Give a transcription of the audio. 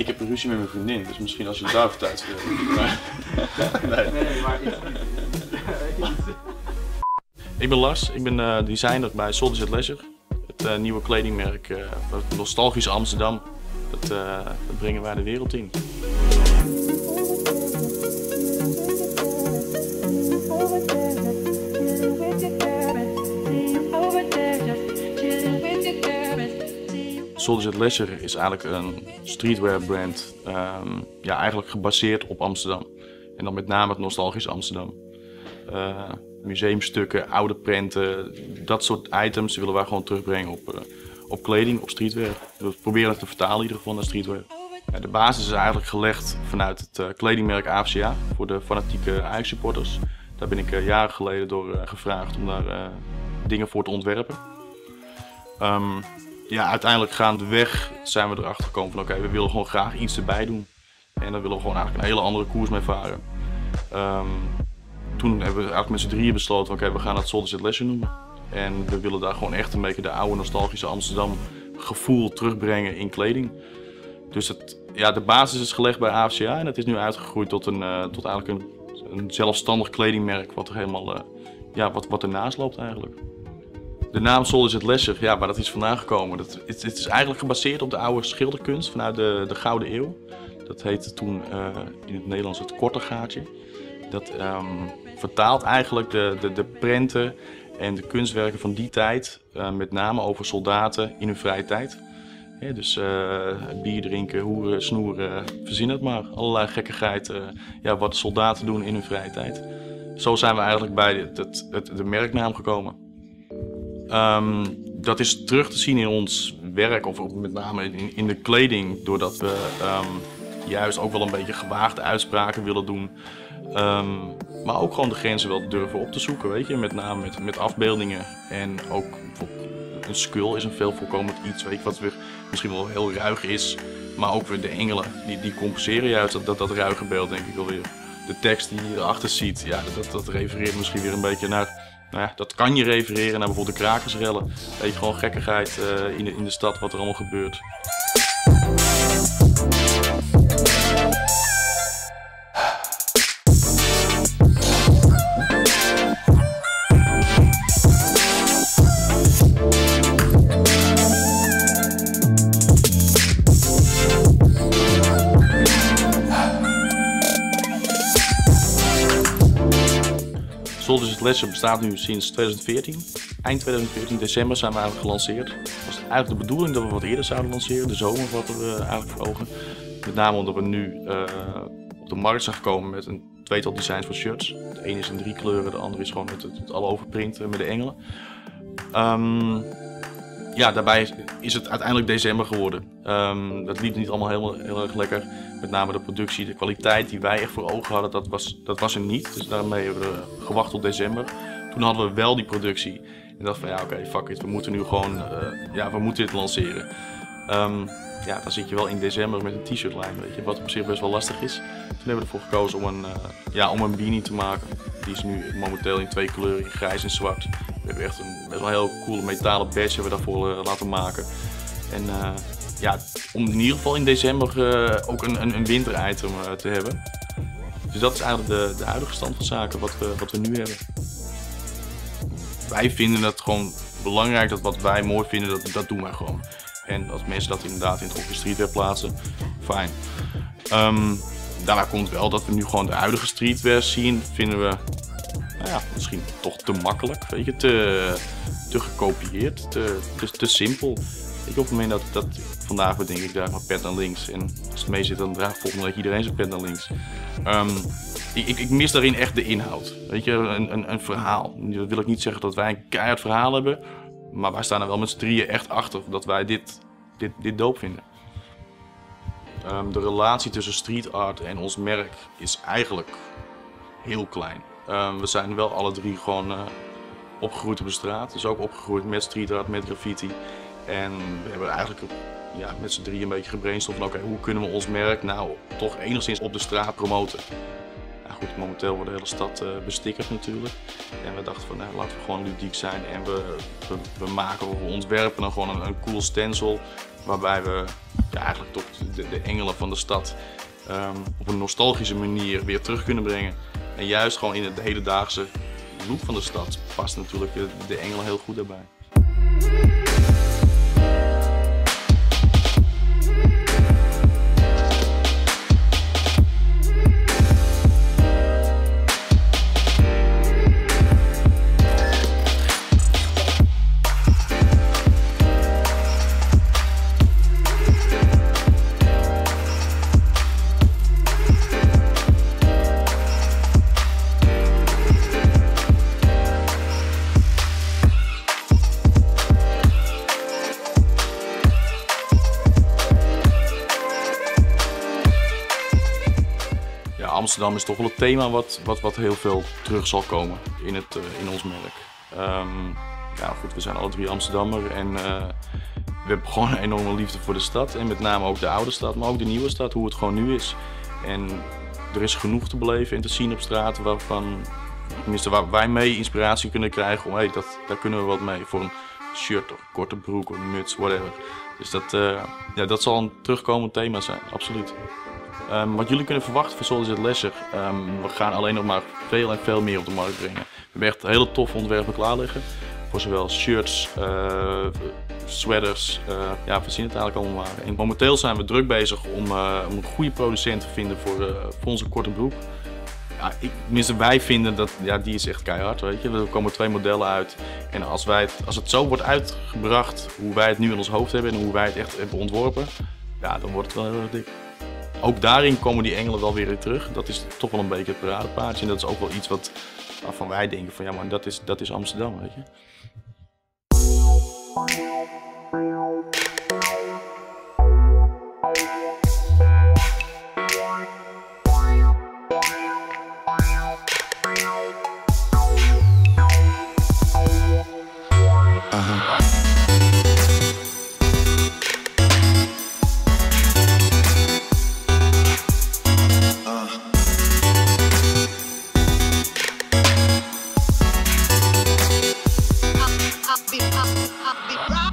Ik heb een ruzie met mijn vriendin, dus misschien als je daar voor tijd wil. Nee, maar ik ben Lars, ik ben designer bij Soldiers at Leisure. Het nieuwe kledingmerk van nostalgische Amsterdam. Dat brengen wij de wereld in. Soldiers at Leisure is eigenlijk een streetwear brand, ja, eigenlijk gebaseerd op Amsterdam. En dan met name het nostalgische Amsterdam. Museumstukken, oude prenten, dat soort items willen wij gewoon terugbrengen op kleding, op streetwear. We proberen het te vertalen in ieder geval naar streetwear. Ja, de basis is eigenlijk gelegd vanuit het kledingmerk AFCA voor de fanatieke Ajax supporters. Daar ben ik jaren geleden door gevraagd om daar dingen voor te ontwerpen. Ja, uiteindelijk gaandeweg zijn we erachter gekomen van oké, we willen gewoon graag iets erbij doen. En daar willen we gewoon eigenlijk een hele andere koers mee varen. Toen hebben we eigenlijk met z'n drieën besloten van oké, we gaan het Soldiers at Leisure noemen. En we willen daar gewoon echt een beetje de oude nostalgische Amsterdam gevoel terugbrengen in kleding. Dus ja, de basis is gelegd bij AFCA en het is nu uitgegroeid tot eigenlijk een zelfstandig kledingmerk wat er helemaal ja, wat ernaast loopt eigenlijk. De naam Soldiers at Leisure, ja, waar dat is vandaan gekomen. Het is eigenlijk gebaseerd op de oude schilderkunst vanuit de Gouden Eeuw. Dat heette toen in het Nederlands het korte gaatje. Dat vertaalt eigenlijk de prenten en de kunstwerken van die tijd, met name over soldaten in hun vrije tijd. Ja, dus bier drinken, hoeren, snoeren, verzin het maar. Allerlei gekkigheid, ja, wat de soldaten doen in hun vrije tijd. Zo zijn we eigenlijk bij de merknaam gekomen. Dat is terug te zien in ons werk, of met name in de kleding, doordat we juist ook wel een beetje gewaagde uitspraken willen doen. Maar ook gewoon de grenzen wel durven op te zoeken, weet je, met name met afbeeldingen. En ook bijvoorbeeld een skull is een veel voorkomend iets, weet je, wat weer misschien wel heel ruig is. Maar ook weer de engelen, die compenseren juist dat ruige beeld, denk ik alweer. De tekst die je erachter ziet, ja, dat refereert misschien weer een beetje naar... Nou ja, dat kan je refereren naar bijvoorbeeld de krakersrellen. Weet je, gewoon gekkigheid in de stad, wat er allemaal gebeurt. Soldiers at Leisure bestaat nu sinds 2014. Eind 2014, december, zijn we eigenlijk gelanceerd. Het was eigenlijk de bedoeling dat we wat eerder zouden lanceren, de zomer hadden we eigenlijk voor ogen. Met name omdat we nu op de markt zijn gekomen met een tweetal designs voor shirts. De ene is in 3 kleuren, de andere is gewoon met alle overprint met de engelen. Ja, daarbij is het uiteindelijk december geworden. Dat liep niet allemaal heel erg lekker. Met name de productie, de kwaliteit die wij echt voor ogen hadden, dat was er niet. Dus daarmee hebben we gewacht tot december. Toen hadden we wel die productie. En dachten van ja, oké, fuck it, we moeten nu gewoon, ja, we moeten dit lanceren. Ja, dan zit je wel in december met een t-shirtlijn, weet je, wat op zich best wel lastig is. Toen hebben we ervoor gekozen om een beanie te maken. Die is nu momenteel in 2 kleuren, in grijs en zwart. We hebben echt een best wel heel coole metalen badge hebben we daarvoor laten maken. En ja, om in ieder geval in december ook een winter-item te hebben. Dus dat is eigenlijk de huidige stand van zaken wat we nu hebben. Wij vinden het gewoon belangrijk dat wat wij mooi vinden, dat doen wij gewoon. En als mensen dat inderdaad in het hokje streetwear plaatsen, fijn. Daarbij komt wel dat we nu gewoon de huidige streetwear zien, vinden we nou ja, misschien toch te makkelijk, weet je, te gekopieerd, te simpel. Op het moment dat vandaag denk ik draag mijn pet naar links en als het mee zit dan draagt volgende week iedereen zijn pet naar links. Ik mis daarin echt de inhoud, weet je, een verhaal. Dat wil ik niet zeggen dat wij een keihard verhaal hebben, maar wij staan er wel met z'n drieën echt achter dat wij dit dope vinden. De relatie tussen street art en ons merk is eigenlijk heel klein. We zijn wel alle drie gewoon opgegroeid op de straat, dus ook opgegroeid met street art, met graffiti. En we hebben eigenlijk ja, met z'n drieën een beetje gebrainstormd van oké, hoe kunnen we ons merk nou toch enigszins op de straat promoten. Nou goed, momenteel wordt de hele stad bestikkerd natuurlijk. En we dachten van nou, laten we gewoon ludiek zijn en we maken of we ontwerpen dan gewoon een cool stencil waarbij we ja, eigenlijk toch de engelen van de stad op een nostalgische manier weer terug kunnen brengen. En juist gewoon in het hedendaagse look van de stad past natuurlijk de engelen heel goed daarbij. Amsterdam is toch wel het thema wat heel veel terug zal komen in ons merk. Ja, goed, we zijn alle drie Amsterdammer en we hebben gewoon een enorme liefde voor de stad. En met name ook de oude stad, maar ook de nieuwe stad, hoe het gewoon nu is. En er is genoeg te beleven en te zien op straat tenminste waar wij mee inspiratie kunnen krijgen om, daar kunnen we wat mee voor een shirt of een korte broek of een muts, whatever. Dus dat zal een terugkomend thema zijn, absoluut. Wat jullie kunnen verwachten van Solid Leisure, we gaan alleen nog maar veel en veel meer op de markt brengen. We hebben echt hele toffe ontwerpen klaar liggen. Voor zowel shirts, sweaters, ja, we zien het eigenlijk allemaal maar. En momenteel zijn we druk bezig om een goede producent te vinden voor onze korte broek. Ja, tenminste, wij vinden dat die is echt keihard, weet je. Er komen 2 modellen uit. En als het zo wordt uitgebracht, hoe wij het nu in ons hoofd hebben en hoe wij het echt hebben ontworpen, ja, dan wordt het wel heel erg dik. Ook daarin komen die engelen wel weer terug. Dat is toch wel een beetje het paradepaardje. En dat is ook wel iets waarvan wij denken van ja, maar dat is Amsterdam, weet je. I'll be